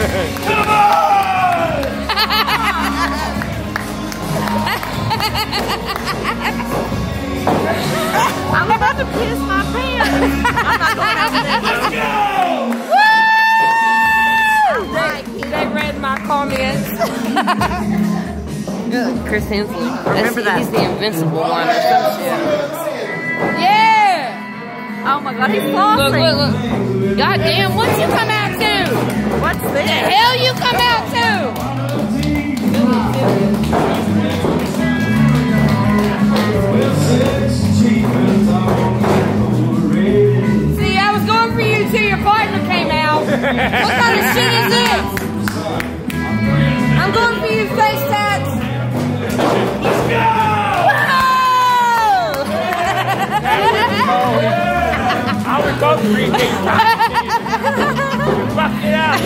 Come on! I'm about to piss my pants. I'm not going out there. Let's go! They read my comments. Chris Hemsworth. Remember that. He's the invincible one or some shit. Yeah! Oh my god, he's Look, flossing. look, look. God damn, what you come out to? What's The this? hell you come out to? See, I was going for you till your partner came out. What kind of shit is this? I'm going for you, face tats. Let's go! Whoa! I would go 3 days. Fuck it out.